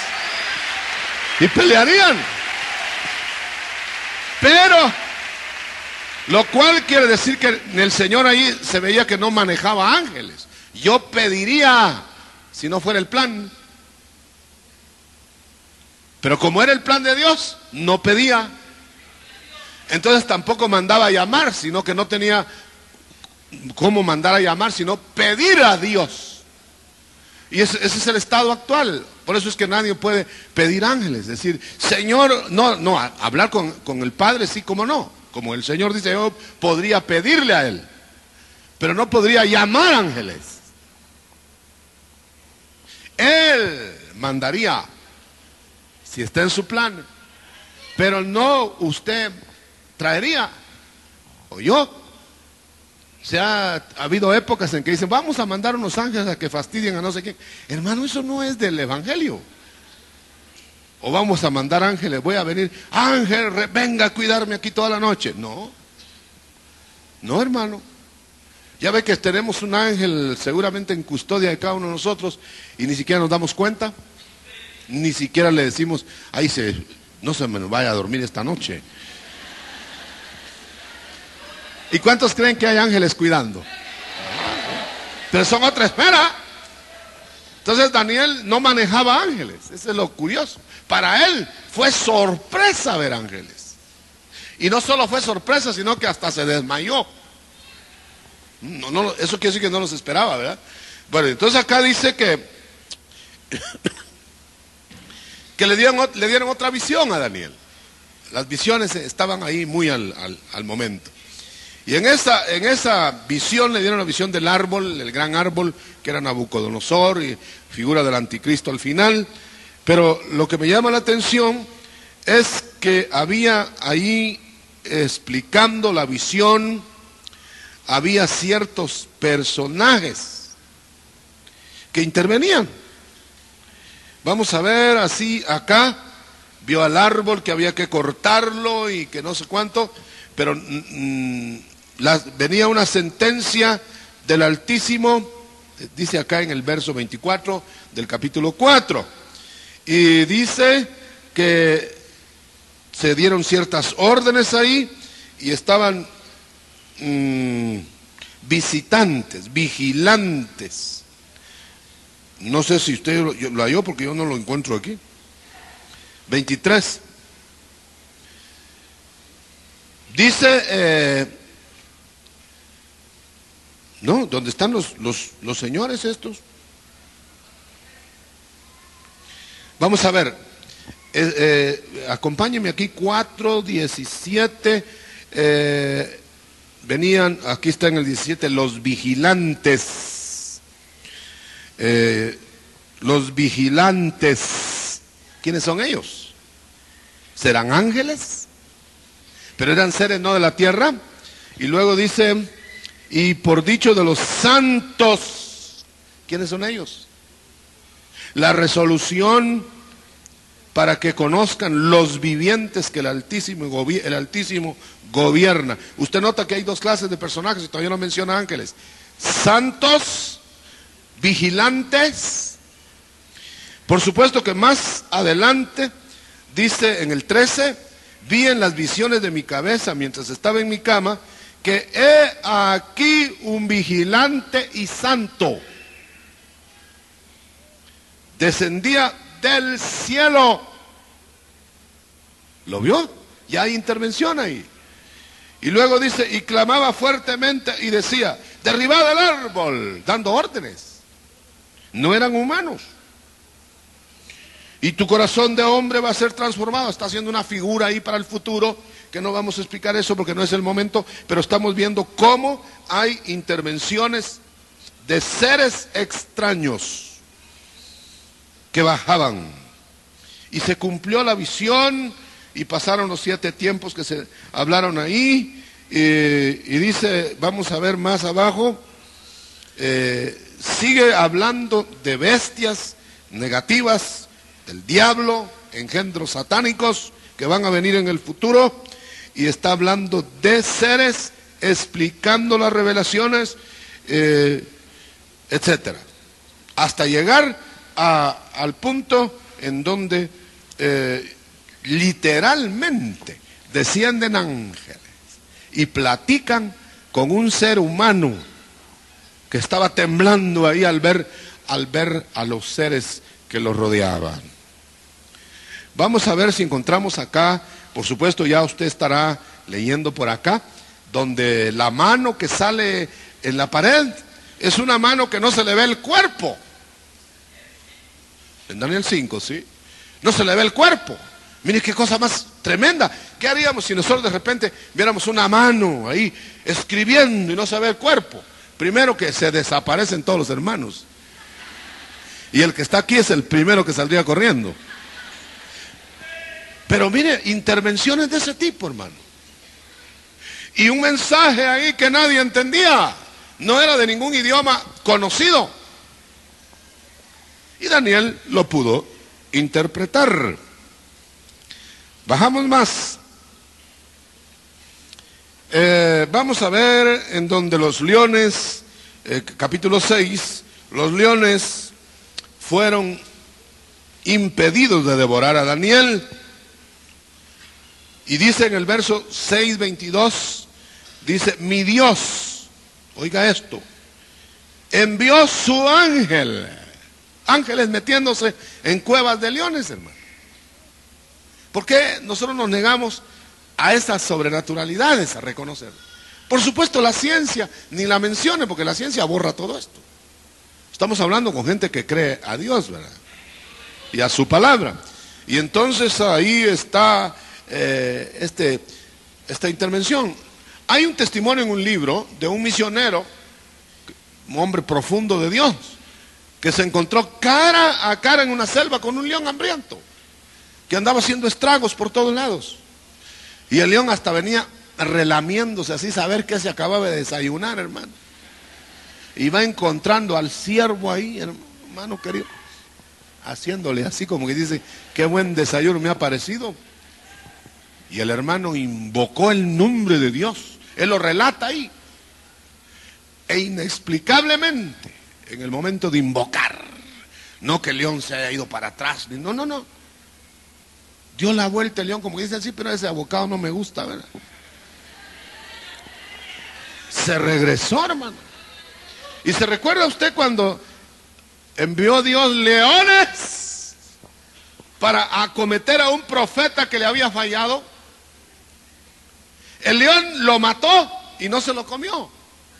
Y pelearían. Pero, lo cual quiere decir que el Señor ahí se veía que no manejaba ángeles. Yo pediría, si no fuera el plan. Pero como era el plan de Dios, no pedía. Entonces tampoco mandaba a llamar, sino que no tenía cómo mandar a llamar, sino pedir a Dios. Y ese, ese es el estado actual. Por eso es que nadie puede pedir ángeles. Decir, Señor, no, no, hablar con, con el Padre sí, como no. Como el Señor dice, yo podría pedirle a Él, pero no podría llamar ángeles. Él mandaría, si está en su plan, pero no usted traería, o yo. Se ha, ha habido épocas en que dicen, vamos a mandar unos ángeles a que fastidien a no sé quién. Hermano, eso no es del evangelio. O vamos a mandar ángeles, voy a venir, ángel, venga a cuidarme aquí toda la noche. No, no, hermano. Ya ve que tenemos un ángel seguramente en custodia de cada uno de nosotros y ni siquiera nos damos cuenta. Ni siquiera le decimos, ahí se, no se me vaya a dormir esta noche. ¿Y cuántos creen que hay ángeles cuidando? Pero son otra espera. Entonces Daniel no manejaba ángeles. Eso es lo curioso. Para él fue sorpresa ver ángeles. Y no solo fue sorpresa, sino que hasta se desmayó. No, no, eso quiere decir que no los esperaba, ¿verdad? Bueno, entonces acá dice que que le dieron, le dieron otra visión a Daniel. Las visiones estaban ahí muy al, al, al momento. Y en esa, en esa visión le dieron la visión del árbol, el gran árbol, que era Nabucodonosor, y figura del anticristo al final. Pero lo que me llama la atención es que había ahí, explicando la visión, había ciertos personajes que intervenían. Vamos a ver así acá, vio al árbol que había que cortarlo y que no sé cuánto, pero mmm, La, venía una sentencia del Altísimo, dice acá en el verso veinticuatro del capítulo cuatro, y dice que se dieron ciertas órdenes ahí y estaban mmm, visitantes, vigilantes. No sé si usted lo, lo halló porque yo no lo encuentro aquí. veintitrés. Dice... Eh, No, ¿dónde están los, los, los señores estos? Vamos a ver, eh, eh, acompáñenme aquí, cuatro, diecisiete, eh, venían, aquí está en el diecisiete, los vigilantes, eh, los vigilantes, ¿quiénes son ellos? ¿Serán ángeles? Pero eran seres no de la tierra, y luego dice... Y por dicho de los santos, ¿quiénes son ellos? La resolución para que conozcan los vivientes que el Altísimo, el Altísimo gobierna. Usted nota que hay dos clases de personajes y todavía no menciona ángeles. Santos, vigilantes. Por supuesto que más adelante, dice en el trece, vi en las visiones de mi cabeza mientras estaba en mi cama, que he aquí un vigilante y santo descendía del cielo. ¿Lo vio? Ya hay intervención ahí. Y luego dice, y clamaba fuertemente y decía, derribad el árbol, dando órdenes. No eran humanos. Y tu corazón de hombre va a ser transformado. Está haciendo una figura ahí para el futuro, que no vamos a explicar eso porque no es el momento, pero estamos viendo cómo hay intervenciones de seres extraños que bajaban. Y se cumplió la visión y pasaron los siete tiempos que se hablaron ahí. Eh, y dice, vamos a ver más abajo, eh, sigue hablando de bestias negativas, del diablo, engendros satánicos que van a venir en el futuro, y está hablando de seres, explicando las revelaciones, eh, etcétera, hasta llegar a, al punto en donde eh, literalmente descienden ángeles y platican con un ser humano que estaba temblando ahí al ver, al ver a los seres que los rodeaban. Vamos a ver si encontramos acá, por supuesto ya usted estará leyendo por acá, donde la mano que sale en la pared es una mano que no se le ve el cuerpo. En Daniel cinco, ¿sí? No se le ve el cuerpo. Mire qué cosa más tremenda. ¿Qué haríamos si nosotros de repente viéramos una mano ahí escribiendo y no se ve el cuerpo? Primero que se desaparecen todos los hermanos. Y el que está aquí es el primero que saldría corriendo. Pero mire, intervenciones de ese tipo, hermano. Y un mensaje ahí que nadie entendía. No era de ningún idioma conocido. Y Daniel lo pudo interpretar. Bajamos más. Eh, vamos a ver en donde los leones, eh, capítulo seis, los leones fueron impedidos de devorar a Daniel. Y dice en el verso seis veintidós, dice, mi Dios, oiga esto, envió su ángel, ángeles metiéndose en cuevas de leones, hermano. ¿Por qué nosotros nos negamos a esas sobrenaturalidades a reconocer? Por supuesto la ciencia ni la mencione, porque la ciencia borra todo esto. Estamos hablando con gente que cree a Dios, ¿verdad? Y a su palabra. Y entonces ahí está eh, este, esta intervención. Hay un testimonio en un libro de un misionero, un hombre profundo de Dios, que se encontró cara a cara en una selva con un león hambriento, que andaba haciendo estragos por todos lados. Y el león hasta venía relamiéndose así, saber que se acababa de desayunar, hermano. Y va encontrando al siervo ahí, hermano querido, haciéndole así como que dice, qué buen desayuno me ha parecido. Y el hermano invocó el nombre de Dios. Él lo relata ahí. E inexplicablemente, en el momento de invocar, no que el león se haya ido para atrás, no, no, no. Dio la vuelta el león, como que dice así, pero ese abocado no me gusta, ¿verdad? Se regresó, hermano. Y se recuerda usted cuando envió Dios leones para acometer a un profeta que le había fallado. El león lo mató y no se lo comió.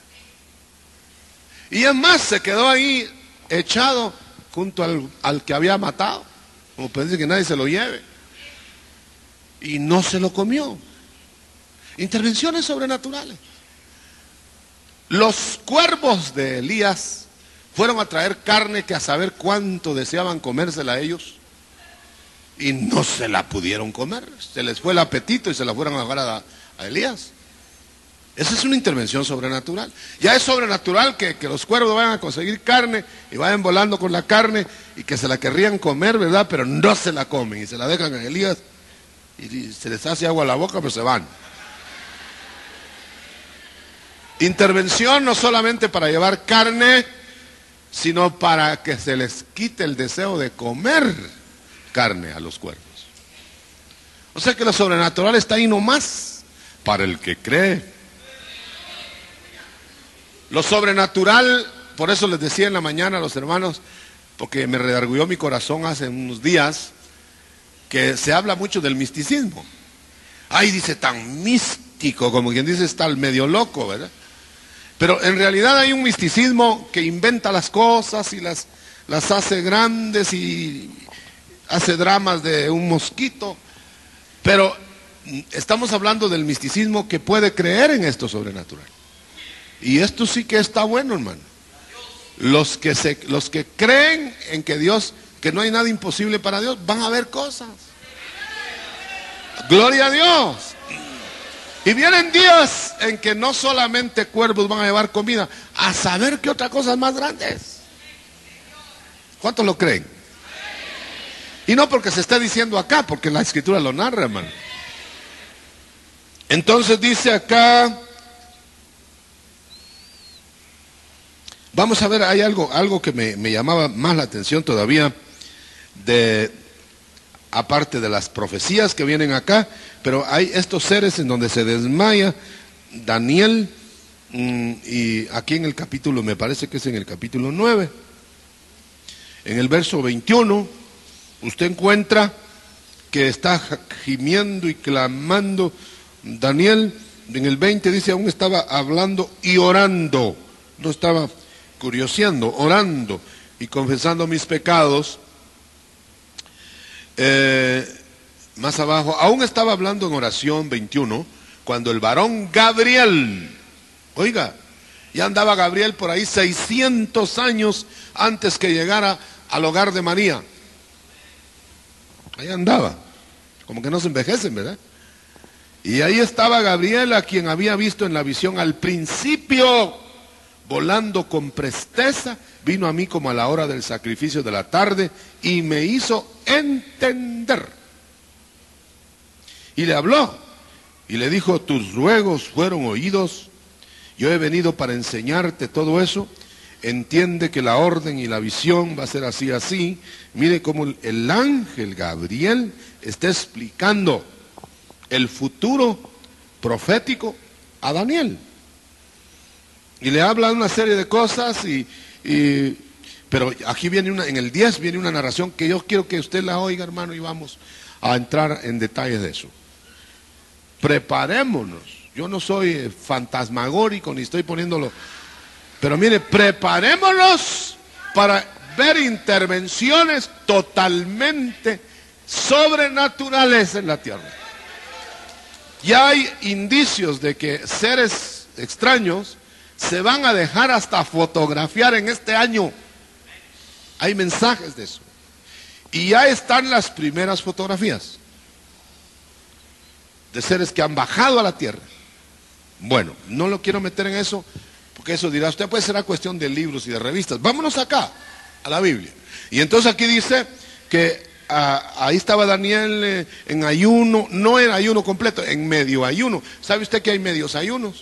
Y es más, se quedó ahí echado junto al, al que había matado, como para decir que nadie se lo lleve. Y no se lo comió. Intervenciones sobrenaturales. Los cuervos de Elías fueron a traer carne que a saber cuánto deseaban comérsela a ellos. Y no se la pudieron comer. Se les fue el apetito y se la fueron a dejar a, a Elías. Esa es una intervención sobrenatural. Ya es sobrenatural que, que los cuervos vayan a conseguir carne y vayan volando con la carne y que se la querrían comer, ¿verdad? Pero no se la comen y se la dejan a Elías y se les hace agua a la boca, pero se van. Intervención no solamente para llevar carne, sino para que se les quite el deseo de comer carne a los cuervos. O sea que lo sobrenatural está ahí nomás para el que cree. Lo sobrenatural, por eso les decía en la mañana a los hermanos, porque me redarguyó mi corazón hace unos días, que se habla mucho del misticismo. Ay, dice, tan místico, como quien dice, está el medio loco, ¿verdad? Pero en realidad hay un misticismo que inventa las cosas y las, las hace grandes y hace dramas de un mosquito. Pero estamos hablando del misticismo que puede creer en esto sobrenatural. Y esto sí que está bueno, hermano. Los que, se, los que creen en que Dios, que no hay nada imposible para Dios, van a ver cosas. Gloria a Dios. Y vienen días en que no solamente cuervos van a llevar comida, a saber qué otras cosas más grandes. ¿Cuántos lo creen? Y no porque se está diciendo acá, porque la Escritura lo narra, hermano. Entonces dice acá, vamos a ver, hay algo, algo que me, me llamaba más la atención todavía, de, aparte de las profecías que vienen acá, pero hay estos seres en donde se desmaya Daniel, mmm, y aquí en el capítulo, me parece que es en el capítulo nueve, en el verso veintiuno, usted encuentra que está gimiendo y clamando Daniel. En el veinte dice, aún estaba hablando y orando, no estaba curioseando, orando y confesando mis pecados. Eh, más abajo, aún estaba hablando en oración veintiuno, cuando el varón Gabriel, oiga, ya andaba Gabriel por ahí seiscientos años antes que llegara al hogar de María. Ahí andaba, como que no se envejecen, ¿verdad? Y ahí estaba Gabriel, a quien había visto en la visión al principio, volando con presteza, vino a mí como a la hora del sacrificio de la tarde y me hizo entender. Y le habló y le dijo, tus ruegos fueron oídos, yo he venido para enseñarte todo eso. Entiende que la orden y la visión va a ser así, así. Mire cómo el ángel Gabriel está explicando el futuro profético a Daniel. Y le habla una serie de cosas, y, y, pero aquí viene una, en el diez viene una narración que yo quiero que usted la oiga, hermano, y vamos a entrar en detalles de eso. Preparémonos. Yo no soy fantasmagórico ni estoy poniéndolo. Pero mire, preparémonos para ver intervenciones totalmente sobrenaturales en la tierra. Ya hay indicios de que seres extraños se van a dejar hasta fotografiar en este año. Hay mensajes de eso. Y ya están las primeras fotografías de seres que han bajado a la tierra. Bueno, no lo quiero meter en eso, porque eso dirá usted, pues será cuestión de libros y de revistas. Vámonos acá, a la Biblia. Y entonces aquí dice que ah, ahí estaba Daniel eh, en ayuno, no en ayuno completo, en medio ayuno. ¿Sabe usted que hay medios ayunos?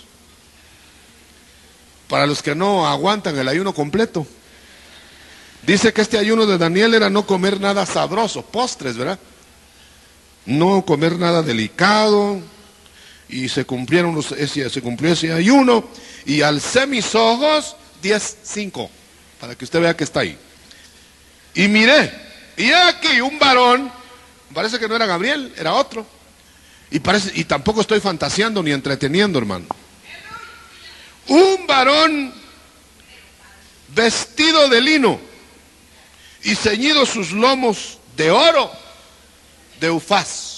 Para los que no aguantan el ayuno completo. Dice que este ayuno de Daniel era no comer nada sabroso, postres, ¿verdad? No comer nada delicado. Y se cumplieron los, ese, se cumplió ese ayuno. Y alcé mis ojos, diez cinco, para que usted vea que está ahí. Y miré, y aquí un varón, parece que no era Gabriel, era otro. Y, parece, y tampoco estoy fantaseando ni entreteniendo, hermano. Un varón vestido de lino y ceñido sus lomos de oro, de Ufaz.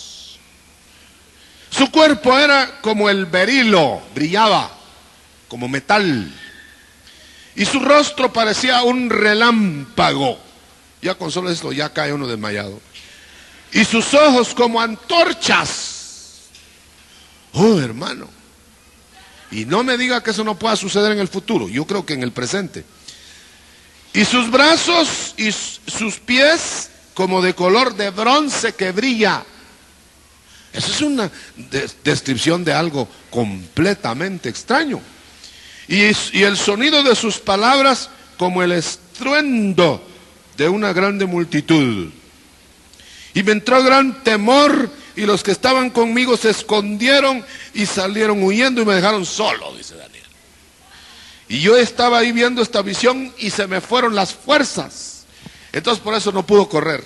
Su cuerpo era como el berilo, brillaba como metal. Y su rostro parecía un relámpago. Ya con solo esto ya cae uno desmayado. Y sus ojos como antorchas. Oh, hermano. Y no me diga que eso no pueda suceder en el futuro. Yo creo que en el presente. Y sus brazos y sus pies como de color de bronce que brilla. Esa es una de- descripción de algo completamente extraño. Y, y el sonido de sus palabras como el estruendo de una grande multitud. Y me entró gran temor, y los que estaban conmigo se escondieron y salieron huyendo y me dejaron solo, dice Daniel. Y yo estaba ahí viendo esta visión y se me fueron las fuerzas. Entonces por eso no pudo correr.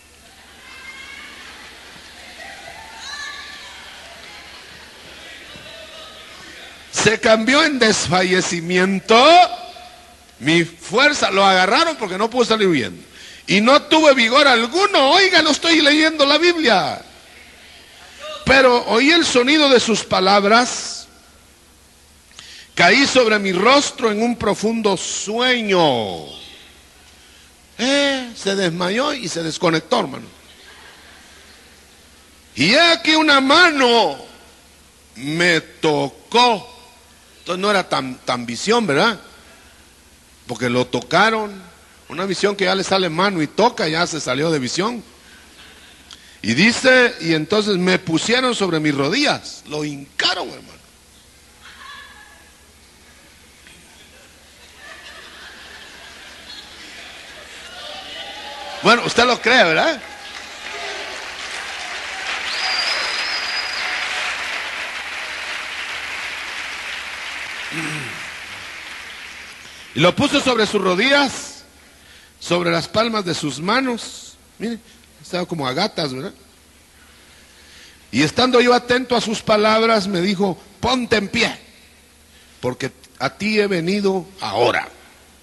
Se cambió en desfallecimiento. Mi fuerza, lo agarraron porque no pudo salir huyendo. Y no tuve vigor alguno. Oiga, no estoy leyendo la Biblia. Pero oí el sonido de sus palabras. Caí sobre mi rostro en un profundo sueño. Eh, se desmayó y se desconectó, hermano. Y he aquí una mano me tocó. Entonces no era tan, tan visión, ¿verdad? Porque lo tocaron. Una visión que ya le sale mano y toca, ya se salió de visión. Y dice, y entonces me pusieron sobre mis rodillas. Lo hincaron, hermano. Bueno, usted lo cree, ¿verdad? Y lo puso sobre sus rodillas, sobre las palmas de sus manos. Miren, estaba como a gatas, ¿verdad? Y estando yo atento a sus palabras, me dijo, ponte en pie, porque a ti he venido ahora.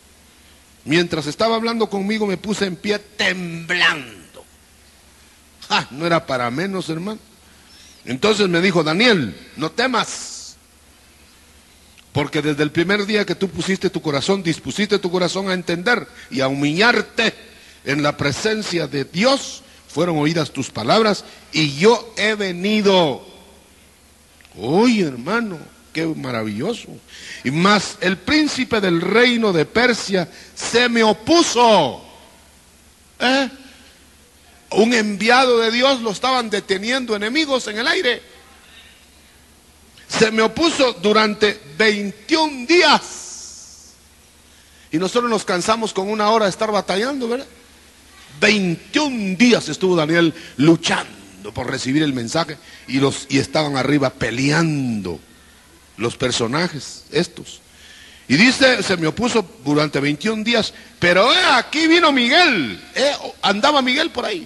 Mientras estaba hablando conmigo, me puse en pie temblando. ¡Ja! No era para menos, hermano. Entonces me dijo: Daniel, no temas, porque desde el primer día que tú pusiste tu corazón, dispusiste tu corazón a entender y a humillarte en la presencia de Dios, fueron oídas tus palabras y yo he venido. Oye, hermano, qué maravilloso. Y más, el príncipe del reino de Persia se me opuso. ¿Eh? Un enviado de Dios lo estaban deteniendo enemigos en el aire. Se me opuso durante veintiún días. Y nosotros nos cansamos con una hora de estar batallando, ¿verdad? veintiún días estuvo Daniel luchando por recibir el mensaje y, los, y estaban arriba peleando los personajes estos. Y dice, se me opuso durante veintiún días, pero eh, aquí vino Miguel, eh, andaba Miguel por ahí,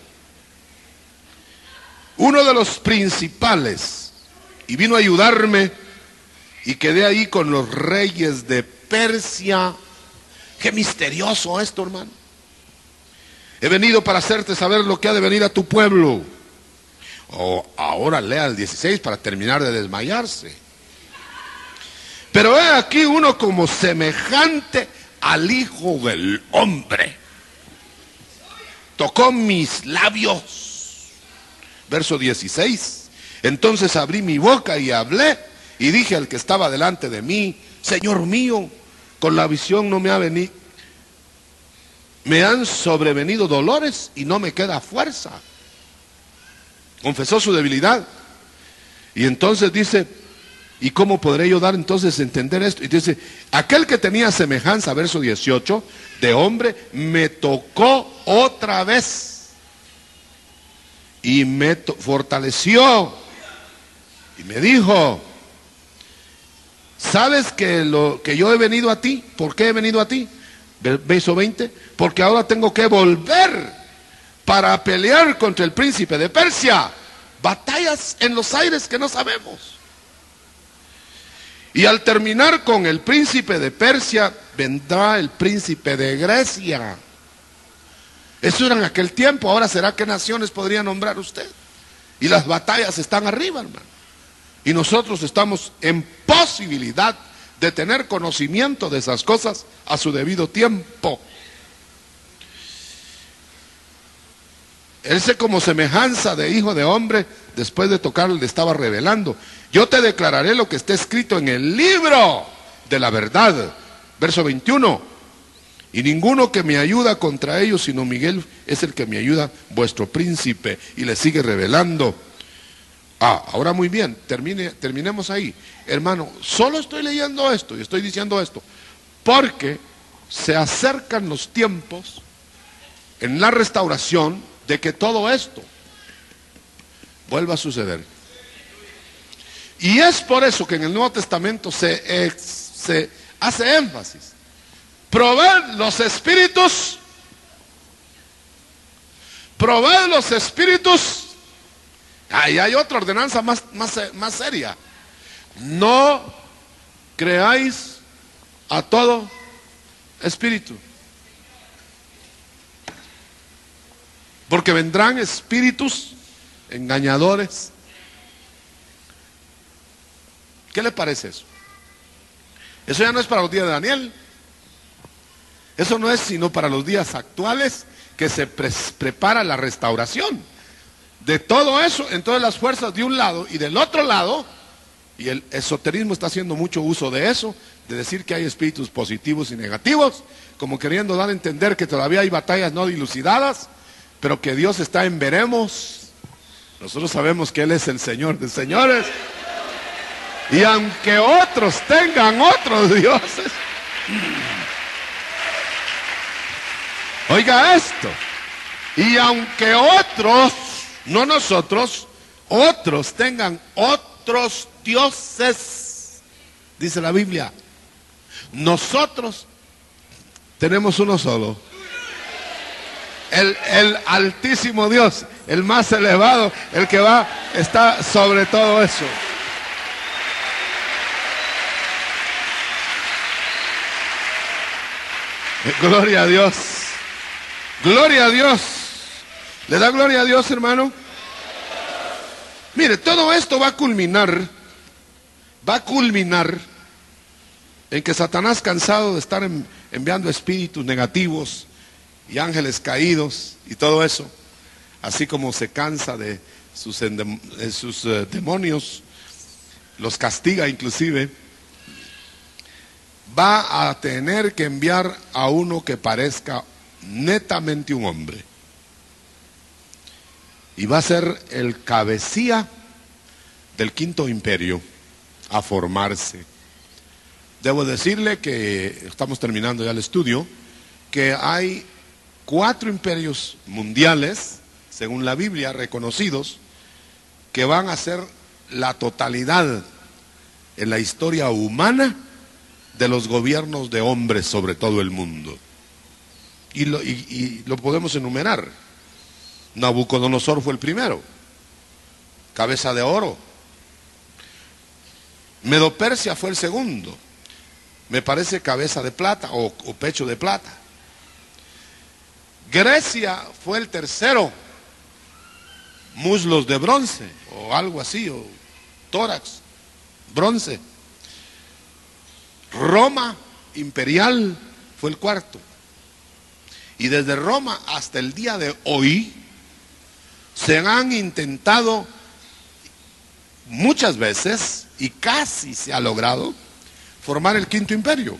uno de los principales, y vino a ayudarme y quedé ahí con los reyes de Persia. Qué misterioso esto, hermano. He venido para hacerte saber lo que ha de venir a tu pueblo. Oh, ahora lea el dieciséis para terminar de desmayarse. Pero he aquí uno como semejante al Hijo del Hombre. Tocó mis labios. Verso dieciséis. Entonces abrí mi boca y hablé y dije al que estaba delante de mí: Señor mío, con la visión no me ha venido. Me han sobrevenido dolores y no me queda fuerza. Confesó su debilidad. Y entonces dice: ¿y cómo podré yo dar entonces a entender esto? Y dice: aquel que tenía semejanza, verso dieciocho, de hombre, me tocó otra vez y me fortaleció y me dijo: ¿sabes que lo que yo he venido a ti? ¿Por qué he venido a ti? Verso veinte, porque ahora tengo que volver para pelear contra el príncipe de Persia. Batallas en los aires que no sabemos. Y al terminar con el príncipe de Persia, vendrá el príncipe de Grecia. Eso era en aquel tiempo. Ahora será qué naciones podría nombrar usted. Y las batallas están arriba, hermano. Y nosotros estamos en posibilidad de tener conocimiento de esas cosas a su debido tiempo. Él se como semejanza de hijo de hombre, después de tocarlo le estaba revelando: yo te declararé lo que está escrito en el libro de la verdad. Verso veintiuno. Y ninguno que me ayuda contra ellos, sino Miguel es el que me ayuda, vuestro príncipe. Y le sigue revelando. Ah, ahora muy bien, termine, terminemos ahí. Hermano, solo estoy leyendo esto y estoy diciendo esto porque se acercan los tiempos en la restauración de que todo esto vuelva a suceder. Y es por eso que en el Nuevo Testamento se, eh, se hace énfasis: probad los espíritus, probad los espíritus. Ahí hay otra ordenanza más, más, más seria: no creáis a todo espíritu, porque vendrán espíritus engañadores. ¿Qué le parece eso? Eso ya no es para los días de Daniel. Eso no es sino para los días actuales, que se pre prepara la restauración de todo eso. Entonces las fuerzas de un lado y del otro lado, y el esoterismo está haciendo mucho uso de eso, de decir que hay espíritus positivos y negativos, como queriendo dar a entender que todavía hay batallas no dilucidadas, pero que Dios está en veremos. Nosotros sabemos que Él es el Señor de señores, y aunque otros tengan otros dioses, oiga esto, y aunque otros, no nosotros, otros tengan otros dioses, dice la Biblia, nosotros tenemos uno solo, el, el altísimo Dios, el más elevado, el que va, está sobre todo eso. Gloria a Dios, gloria a Dios. ¿Le da gloria a Dios, hermano? Mire, todo esto va a culminar, va a culminar en que Satanás, cansado de estar en, enviando espíritus negativos y ángeles caídos y todo eso, así como se cansa de sus, endem, de sus uh, demonios, los castiga inclusive, va a tener que enviar a uno que parezca netamente un hombre. Y va a ser el cabecilla del quinto imperio a formarse. Debo decirle que, estamos terminando ya el estudio, que hay cuatro imperios mundiales, según la Biblia, reconocidos, que van a ser la totalidad en la historia humana de los gobiernos de hombres sobre todo el mundo. Y lo, y, y lo podemos enumerar. Nabucodonosor fue el primero, cabeza de oro. Medo-Persia fue el segundo, me parece cabeza de plata o, o pecho de plata. Grecia fue el tercero, muslos de bronce o algo así, o tórax, bronce. Roma imperial fue el cuarto. Y desde Roma hasta el día de hoy se han intentado muchas veces, y casi se ha logrado, formar el quinto imperio.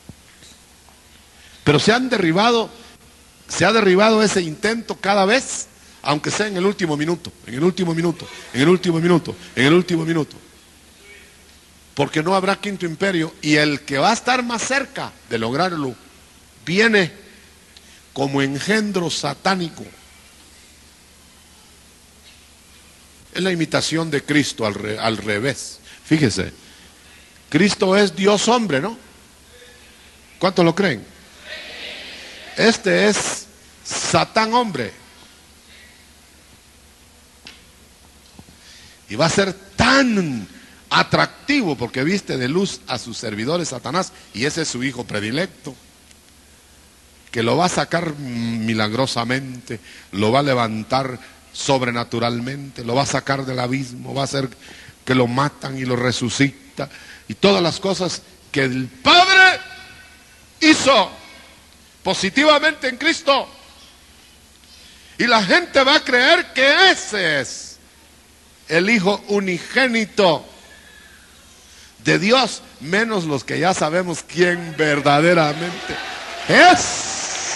Pero se han derribado, se ha derribado ese intento cada vez, aunque sea en el último minuto, en el último minuto, en el último minuto, en el último minuto. Porque no habrá quinto imperio, y el que va a estar más cerca de lograrlo viene como engendro satánico. Es la imitación de Cristo al, re, al revés. Fíjese, Cristo es Dios hombre, ¿no? ¿Cuántos lo creen? Este es Satán hombre. Y va a ser tan atractivo porque viste de luz a sus servidores Satanás, y ese es su hijo predilecto, que lo va a sacar milagrosamente, lo va a levantar sobrenaturalmente, lo va a sacar del abismo, va a hacer que lo matan y lo resucita, y todas las cosas que el Padre hizo positivamente en Cristo. Y la gente va a creer que ese es el Hijo unigénito de Dios, menos los que ya sabemos quién verdaderamente es.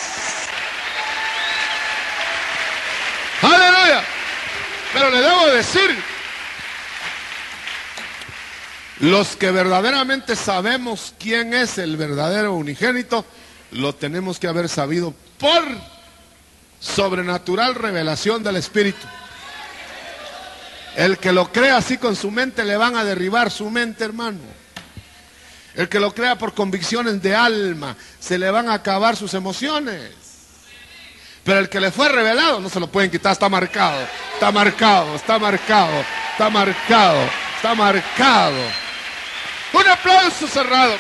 Aleluya. Pero le debo decir, los que verdaderamente sabemos quién es el verdadero unigénito, lo tenemos que haber sabido por sobrenatural revelación del Espíritu. El que lo crea así con su mente, le van a derribar su mente, hermano. El que lo crea por convicciones de alma, se le van a acabar sus emociones. Pero el que le fue revelado, no se lo pueden quitar, está marcado, está marcado, está marcado, está marcado, está marcado. Un aplauso cerrado.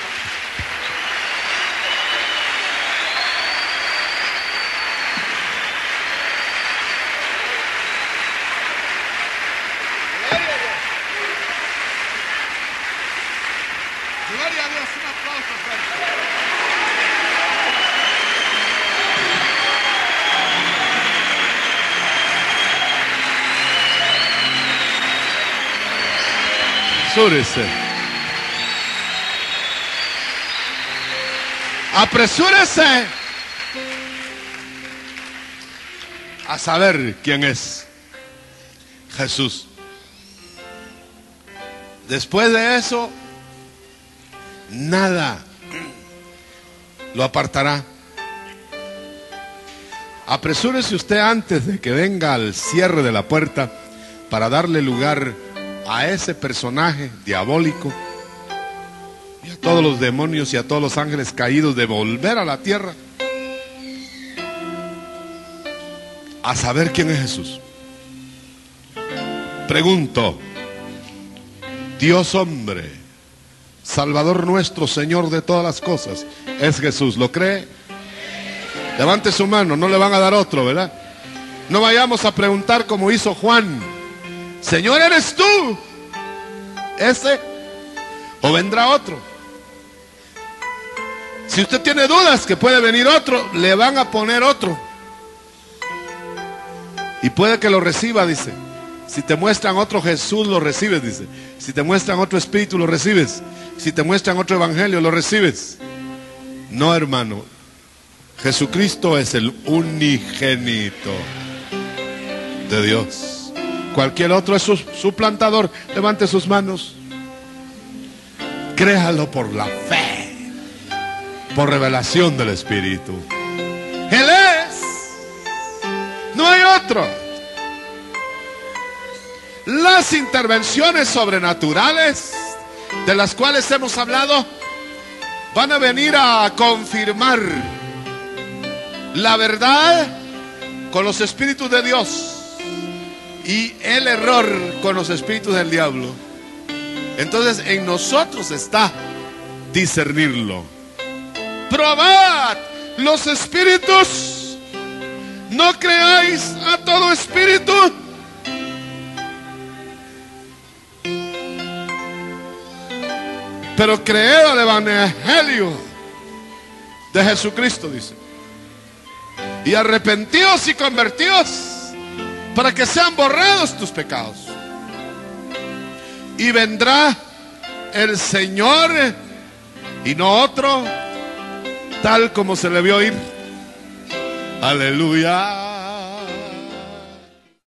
Gloria a Dios, un aplauso fuerte. Apresúrese. Apresúrese a saber quién es Jesús. Después de eso, nada lo apartará. Apresúrese usted antes de que venga al cierre de la puerta para darle lugar a ese personaje diabólico y a todos los demonios y a todos los ángeles caídos de volver a la tierra a saber quién es Jesús. Pregunto, Dios hombre, Salvador nuestro, Señor de todas las cosas, es Jesús, ¿lo cree? Levante su mano, no le van a dar otro, ¿verdad? No vayamos a preguntar como hizo Juan. Señor, ¿eres tú ese o vendrá otro? Si usted tiene dudas que puede venir otro, le van a poner otro. Y puede que lo reciba, dice. Si te muestran otro Jesús, lo recibes, dice. Si te muestran otro espíritu, lo recibes. Si te muestran otro evangelio, lo recibes. No, hermano. Jesucristo es el unigénito de Dios. Cualquier otro es su suplantador. Levante sus manos. Créalo por la fe, por revelación del Espíritu. Él es. No hay otro. Las intervenciones sobrenaturales de las cuales hemos hablado van a venir a confirmar la verdad con los espíritus de Dios y el error con los espíritus del diablo. Entonces en nosotros está discernirlo. Probad los espíritus, no creáis a todo espíritu, pero creed al evangelio de Jesucristo, dice. Y arrepentíos y convertíos para que sean borrados tus pecados. Y vendrá el Señor y no otro, tal como se le vio ir. Aleluya.